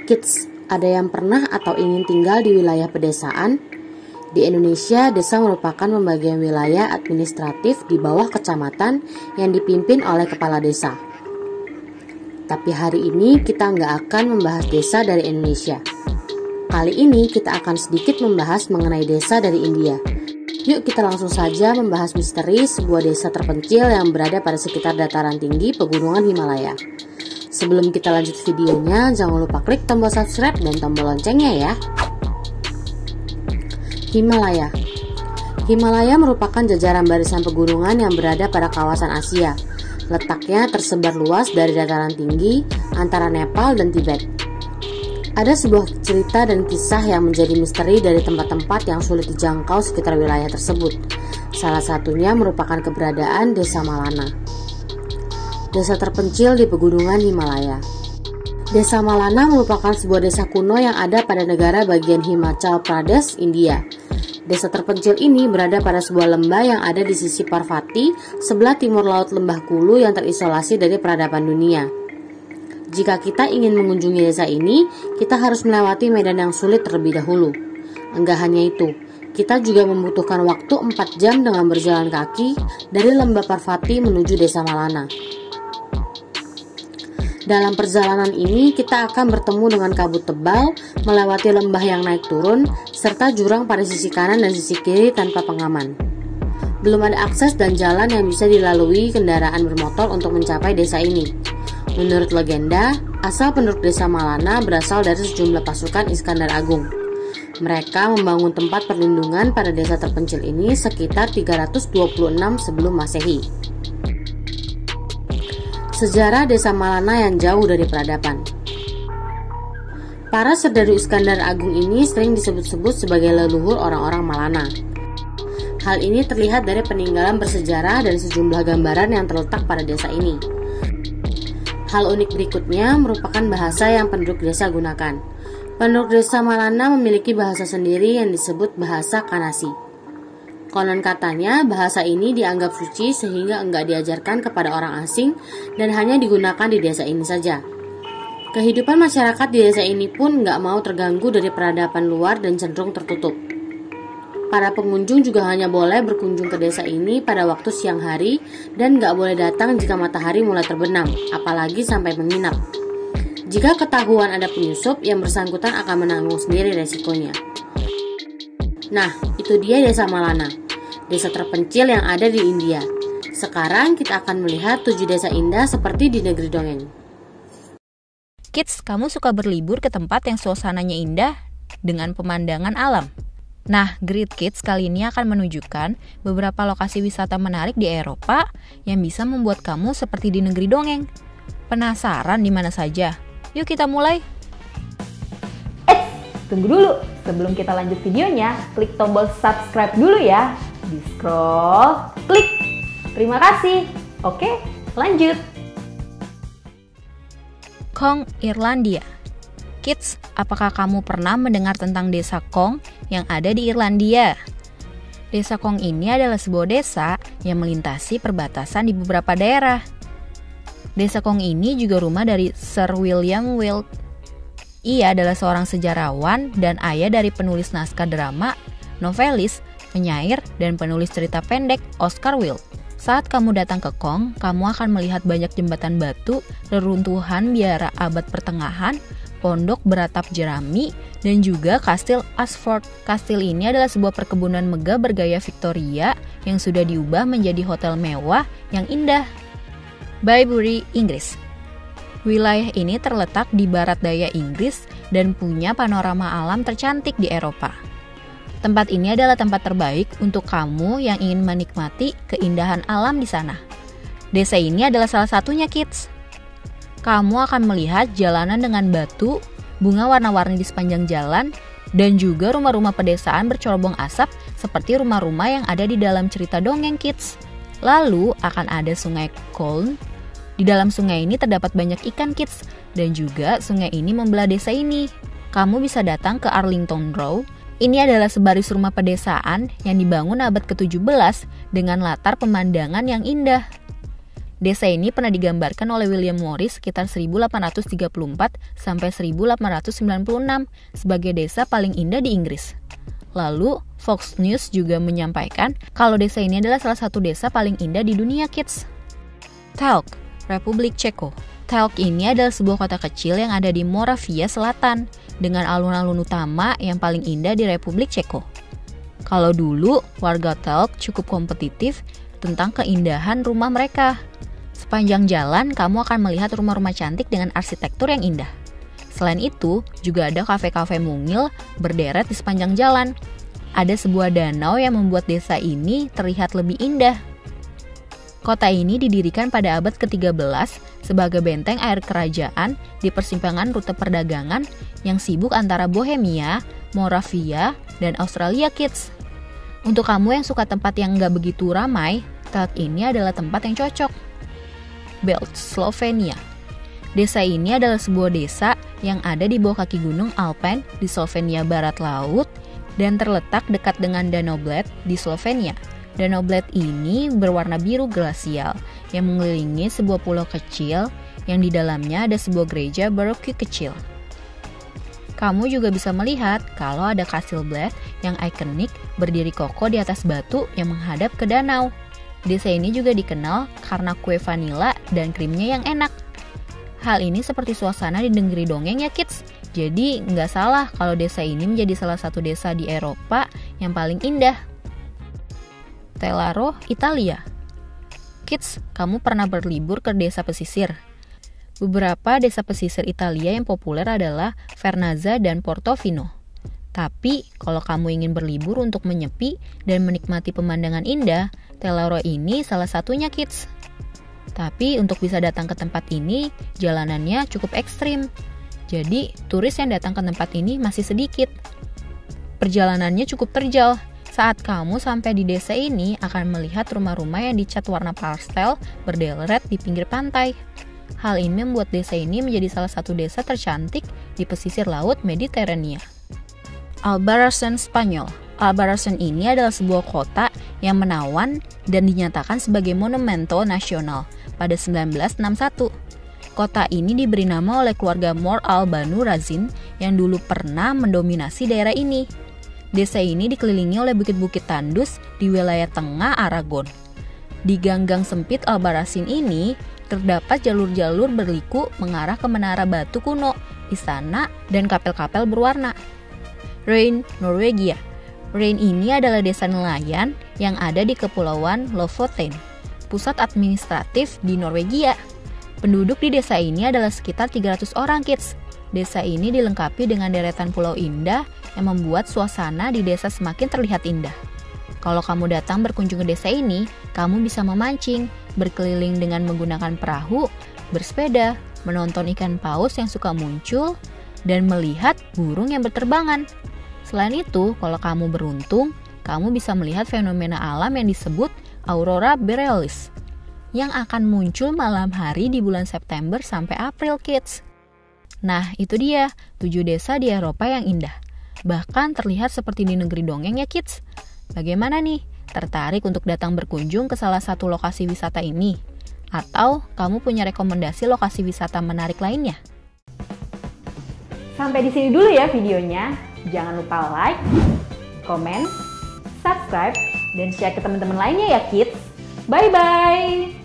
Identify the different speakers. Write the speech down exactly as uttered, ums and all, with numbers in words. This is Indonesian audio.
Speaker 1: Kids, ada yang pernah atau ingin tinggal di wilayah pedesaan? Di Indonesia, desa merupakan pembagian wilayah administratif di bawah kecamatan yang dipimpin oleh kepala desa. Tapi hari ini kita nggak akan membahas desa dari Indonesia. Kali ini kita akan sedikit membahas mengenai desa dari India. Yuk kita langsung saja membahas misteri sebuah desa terpencil yang berada pada sekitar dataran tinggi pegunungan Himalaya. Sebelum kita lanjut videonya, jangan lupa klik tombol subscribe dan tombol loncengnya ya. Himalaya Himalaya merupakan jajaran barisan pegunungan yang berada pada kawasan Asia. Letaknya tersebar luas dari dataran tinggi antara Nepal dan Tibet. Ada sebuah cerita dan kisah yang menjadi misteri dari tempat-tempat yang sulit dijangkau sekitar wilayah tersebut. Salah satunya merupakan keberadaan Desa Malana. Desa terpencil di pegunungan Himalaya. Desa Malana merupakan sebuah desa kuno yang ada pada negara bagian Himachal Pradesh, India. Desa terpencil ini berada pada sebuah lembah yang ada di sisi Parvati, sebelah timur laut Lembah Kulu yang terisolasi dari peradaban dunia. Jika kita ingin mengunjungi desa ini, kita harus melewati medan yang sulit terlebih dahulu. Enggak hanya itu, kita juga membutuhkan waktu empat jam dengan berjalan kaki dari Lembah Parvati menuju Desa Malana. Dalam perjalanan ini, kita akan bertemu dengan kabut tebal, melewati lembah yang naik turun, serta jurang pada sisi kanan dan sisi kiri tanpa pengaman. Belum ada akses dan jalan yang bisa dilalui kendaraan bermotor untuk mencapai desa ini. Menurut legenda, asal penduduk Desa Malana berasal dari sejumlah pasukan Iskandar Agung. Mereka membangun tempat perlindungan pada desa terpencil ini sekitar tiga ratus dua puluh enam sebelum Masehi. Sejarah Desa Malana yang jauh dari peradaban. Para serdadu Iskandar Agung ini sering disebut-sebut sebagai leluhur orang-orang Malana. Hal ini terlihat dari peninggalan bersejarah dan sejumlah gambaran yang terletak pada desa ini. Hal unik berikutnya merupakan bahasa yang penduduk desa gunakan. Penduduk Desa Malana memiliki bahasa sendiri yang disebut bahasa Kanasi. Konon katanya, bahasa ini dianggap suci sehingga enggak diajarkan kepada orang asing dan hanya digunakan di desa ini saja. Kehidupan masyarakat di desa ini pun enggak mau terganggu dari peradaban luar dan cenderung tertutup. Para pengunjung juga hanya boleh berkunjung ke desa ini pada waktu siang hari dan enggak boleh datang jika matahari mulai terbenam, apalagi sampai menginap. Jika ketahuan ada penyusup, yang bersangkutan akan menanggung sendiri resikonya. Nah, itu dia Desa Malana, desa terpencil yang ada di India. Sekarang kita akan melihat tujuh desa indah seperti di negeri dongeng.
Speaker 2: Kids, kamu suka berlibur ke tempat yang suasananya indah dengan pemandangan alam? Nah, Great Kids kali ini akan menunjukkan beberapa lokasi wisata menarik di Eropa yang bisa membuat kamu seperti di negeri dongeng. Penasaran di mana saja? Yuk kita mulai!
Speaker 3: Tunggu dulu, sebelum kita lanjut videonya, klik tombol subscribe dulu ya. Di scroll, klik. Terima kasih. Oke, lanjut.
Speaker 2: Kong, Irlandia. Kids, apakah kamu pernah mendengar tentang desa Kong yang ada di Irlandia? Desa Kong ini adalah sebuah desa yang melintasi perbatasan di beberapa daerah. Desa Kong ini juga rumah dari Sir William Wilde. Ia adalah seorang sejarawan dan ayah dari penulis naskah drama, novelis, penyair, dan penulis cerita pendek Oscar Wilde. Saat kamu datang ke Kong, kamu akan melihat banyak jembatan batu, reruntuhan biara abad pertengahan, pondok beratap jerami, dan juga kastil Ashford. Kastil ini adalah sebuah perkebunan megah bergaya Victoria yang sudah diubah menjadi hotel mewah yang indah. Baybury, Inggris. Wilayah ini terletak di barat daya Inggris dan punya panorama alam tercantik di Eropa. Tempat ini adalah tempat terbaik untuk kamu yang ingin menikmati keindahan alam di sana. Desa ini adalah salah satunya, Kids. Kamu akan melihat jalanan dengan batu, bunga warna-warni di sepanjang jalan, dan juga rumah-rumah pedesaan bercorobong asap seperti rumah-rumah yang ada di dalam cerita dongeng, Kids. Lalu akan ada sungai Colne. Di dalam sungai ini terdapat banyak ikan, Kids, dan juga sungai ini membelah desa ini. Kamu bisa datang ke Arlington Row. Ini adalah sebaris rumah pedesaan yang dibangun abad ke tujuh belas dengan latar pemandangan yang indah. Desa ini pernah digambarkan oleh William Morris sekitar seribu delapan ratus tiga puluh empat sampai seribu delapan ratus sembilan puluh enam sebagai desa paling indah di Inggris. Lalu, Fox News juga menyampaikan kalau desa ini adalah salah satu desa paling indah di dunia, kids. Telk, Republik Ceko. Telk ini adalah sebuah kota kecil yang ada di Moravia Selatan dengan alun-alun utama yang paling indah di Republik Ceko. Kalau dulu, warga Telk cukup kompetitif tentang keindahan rumah mereka. Sepanjang jalan, kamu akan melihat rumah-rumah cantik dengan arsitektur yang indah. Selain itu, juga ada kafe-kafe mungil berderet di sepanjang jalan. Ada sebuah danau yang membuat desa ini terlihat lebih indah. Kota ini didirikan pada abad ke tiga belas sebagai benteng air kerajaan di persimpangan rute perdagangan yang sibuk antara Bohemia, Moravia, dan Australia, kids. Untuk kamu yang suka tempat yang nggak begitu ramai, Telk ini adalah tempat yang cocok. Belt, Slovenia. Desa ini adalah sebuah desa yang ada di bawah kaki gunung Alpen di Slovenia barat laut dan terletak dekat dengan Danau Bled di Slovenia. Danau Bled ini berwarna biru glasial yang mengelilingi sebuah pulau kecil yang di dalamnya ada sebuah gereja barokah kecil. Kamu juga bisa melihat kalau ada kastil Bled yang ikonik berdiri kokoh di atas batu yang menghadap ke danau. Desa ini juga dikenal karena kue vanila dan krimnya yang enak. Hal ini seperti suasana di negeri dongeng ya, kids. Jadi nggak salah kalau desa ini menjadi salah satu desa di Eropa yang paling indah. Telaro, Italia. Kids, kamu pernah berlibur ke desa pesisir? Beberapa desa pesisir Italia yang populer adalah Vernazza dan Portofino. Tapi, kalau kamu ingin berlibur untuk menyepi dan menikmati pemandangan indah, Telaro ini salah satunya, kids. Tapi, untuk bisa datang ke tempat ini, jalanannya cukup ekstrim. Jadi, turis yang datang ke tempat ini masih sedikit. Perjalanannya cukup terjal. Saat kamu sampai di desa ini, akan melihat rumah-rumah yang dicat warna pastel berderet di pinggir pantai. Hal ini membuat desa ini menjadi salah satu desa tercantik di pesisir laut Mediterania. Albarracin, Spanyol. Albarracin ini adalah sebuah kota yang menawan dan dinyatakan sebagai monumento nasional pada seribu sembilan ratus enam puluh satu. Kota ini diberi nama oleh keluarga Mor al Banu Razin yang dulu pernah mendominasi daerah ini. Desa ini dikelilingi oleh bukit-bukit tandus di wilayah tengah Aragon. Di gang-gang sempit Albarracin ini terdapat jalur-jalur berliku mengarah ke menara batu kuno, istana, dan kapel-kapel berwarna. Rhein, Norwegia. Rhein ini adalah desa nelayan yang ada di Kepulauan Lofoten, pusat administratif di Norwegia. Penduduk di desa ini adalah sekitar tiga ratus orang, kids. Desa ini dilengkapi dengan deretan pulau indah yang membuat suasana di desa semakin terlihat indah. Kalau kamu datang berkunjung ke desa ini, kamu bisa memancing, berkeliling dengan menggunakan perahu, bersepeda, menonton ikan paus yang suka muncul, dan melihat burung yang berterbangan. Selain itu, kalau kamu beruntung, kamu bisa melihat fenomena alam yang disebut Aurora Borealis, yang akan muncul malam hari di bulan September sampai April, kids. Nah, itu dia, tujuh desa di Eropa yang indah. Bahkan terlihat seperti di negeri dongeng ya, kids. Bagaimana nih? Tertarik untuk datang berkunjung ke salah satu lokasi wisata ini? Atau kamu punya rekomendasi lokasi wisata menarik lainnya?
Speaker 3: Sampai di sini dulu ya videonya. Jangan lupa like, komen, subscribe, dan share ke teman-teman lainnya ya, kids. Bye-bye!